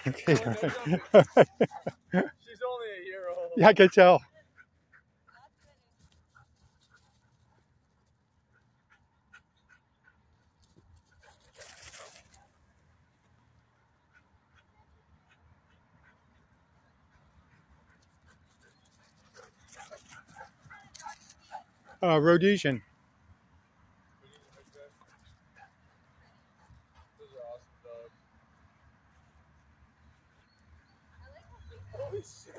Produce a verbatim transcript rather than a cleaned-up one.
Okay. No, no jumping. She's only a year old. Yeah, I can tell. Uh, Rhodesian. Those are awesome dogs. Holy shit.